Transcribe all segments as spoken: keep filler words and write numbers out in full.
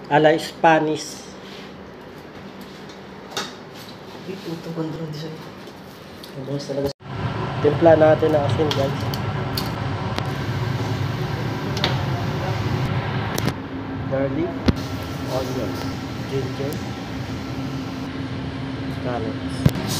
ala Spanish. Ito kontrol di sa'yo. Ang talaga. Timpla natin ang asin, guys. Garlic, onions, ginger, carrots.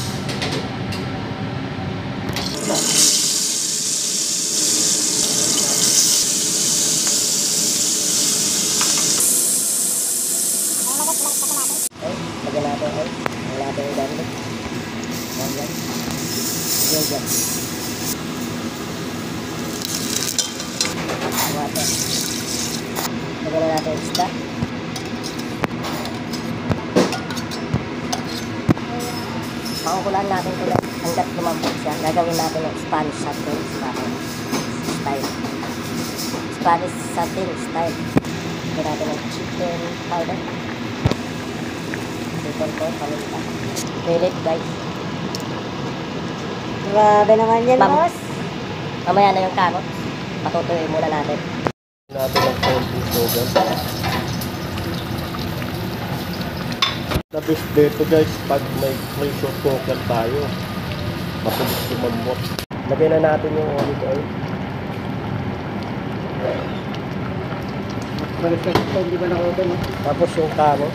Lagyan natin ay wala natin yung garlic. Ayan. Ayan dyan. Water. Lagyan na natin yung isda. Pakukulaan natin ito hanggat lumambot siya. Gagawin natin yung Spanish Sardines style. Spanish Sardines style. Lagyan natin yung chicken powder. Ito, paminta. Pilit, guys. Grabe naman yan, Ma'am. boss. Mamaya na yung carrot. Patutuloy muna natin. Natin ang konting sugar. Nabis dito, guys, pag may, may short cooker tayo, matulis lumambot. Lagay na natin yung olive oil. Balik ka ito, hindi ba na-open? Tapos yung carrot.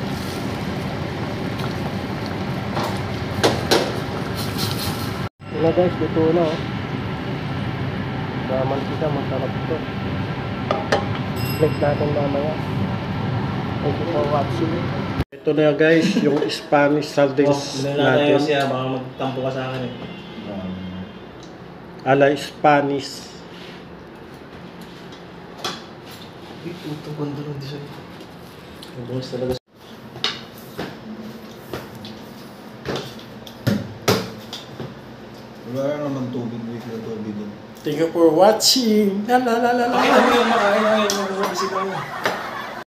Ito guys, dito na oh. Naman kita, masarap ito. Plate natin mamaya. Thank you for watching. Ito na guys, yung Spanish Sardines oh, natin. Kasi baka magtampo ka sa akin eh. Ala Spanish. Ito kontrol di sa'yo. Ang bukas talaga. Wala naman tubig, wait na tubig. Thank you for watching. La la la la la. Ay, ay, ay, makain, ay, ay, ay, ay, ay, ay, ay, ay,